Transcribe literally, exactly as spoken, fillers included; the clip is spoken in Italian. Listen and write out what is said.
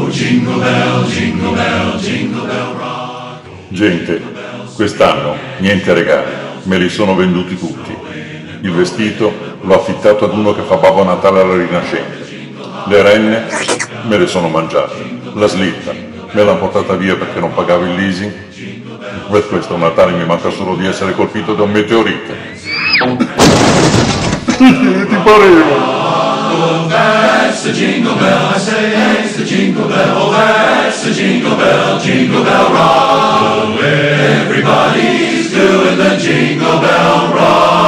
jingle bell, jingle bell, jingle bell rock. Gente, quest'anno niente regali, me li sono venduti tutti. Il vestito l'ho affittato ad uno che fa Babbo Natale alla Rinascente. Le renne me le sono mangiate. La slitta me l'hanno portata via perché non pagavo il leasing. Per questo Natale mi manca solo di essere colpito da un meteorite. Ti parevo! Oh, that's the jingle bell, I say, that's the jingle bell. Oh, that's the jingle bell, jingle bell rock. Oh, everybody's doing the jingle bell rock.